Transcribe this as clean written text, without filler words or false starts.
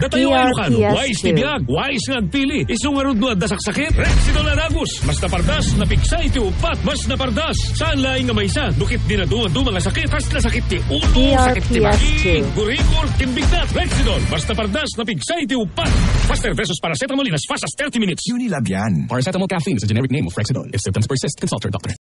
Datayo ay Ilocano, wais tibiyag, wais nga agpili. Isungarod no adda sakit. Rexidol Anagus, mas napardas, napiksay ti upat, mas napardas. Saan laing nga may isa, dukit dinadungan do mga sakit, has na sakit ti ulo, sakit ti maki, gurikor, timbignat. Rexidol, mas napardas, napiksay ti upat. Faster versus paracetamol in as fast as 30 minutes. Unilab yan. Paracetamol caffeine is a generic name of Rexidol. If symptoms persist, consult your doctor.